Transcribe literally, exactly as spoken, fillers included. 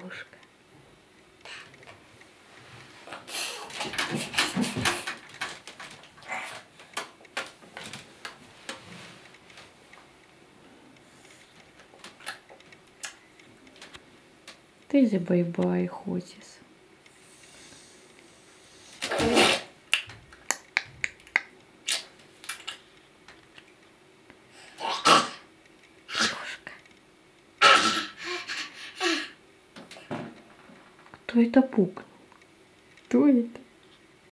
Левушка. Ты же бай-бай хочешь. Кто это пукнул? Кто это?